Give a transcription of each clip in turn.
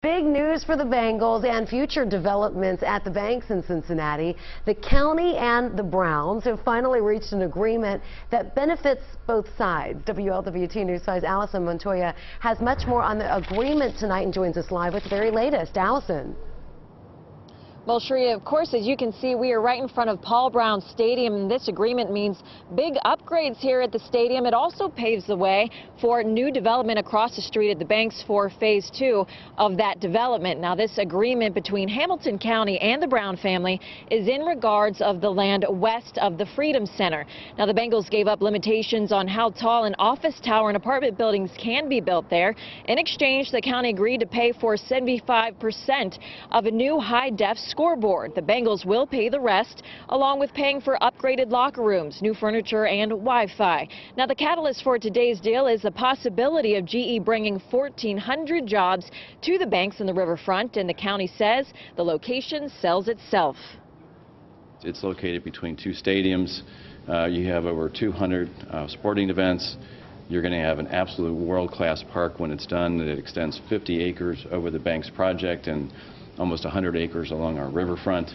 Big news for the Bengals and future developments at the banks in Cincinnati. The county and the Browns have finally reached an agreement that benefits both sides. WLWT News 5's Allison Montoya has much more on the agreement tonight and joins us live with the very latest. Allison. Well, Sharia, of course, as you can see, we are right in front of Paul Brown Stadium, and this agreement means big upgrades here at the stadium. It also paves the way for new development across the street at the banks for phase 2 of that development. Now, this agreement between Hamilton County and the Brown family is in regards of the land west of the Freedom Center. Now, the Bengals gave up limitations on how tall an office tower and apartment buildings can be built there. In exchange, the county agreed to pay for 75% of a new high-def scoreboard. The Bengals will pay the rest, along with paying for upgraded locker rooms, new furniture, and Wi-Fi. Now, the catalyst for today's deal is the possibility of GE bringing 1,400 jobs to the banks in the riverfront, and the county says the location sells itself. It's located between two stadiums. You have over 200 sporting events. You're going to have an absolute world-class park when it's done. It extends 50 acres over the banks project and almost 100 acres along our riverfront.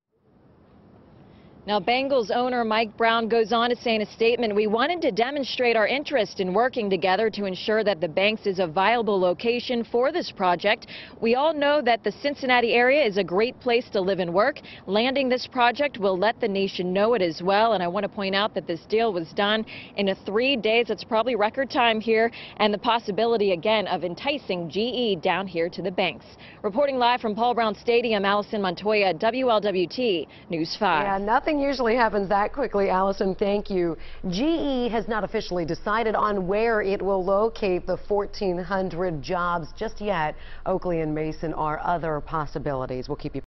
Now, Bengals owner Mike Brown goes on to say in a statement, "We wanted to demonstrate our interest in working together to ensure that the banks is a viable location for this project. We all know that the Cincinnati area is a great place to live and work. Landing this project will let the nation know it as well." And I want to point out that this deal was done in 3 days. It's probably record time here, and the possibility again of enticing GE down here to the banks. Reporting live from Paul Brown Stadium, Allison Montoya, WLWT News 5. Yeah, nothing usually happens that quickly, Allison. Thank you. GE has not officially decided on where it will locate the 1,400 jobs just yet. Oakley and Mason are other possibilities. We'll keep you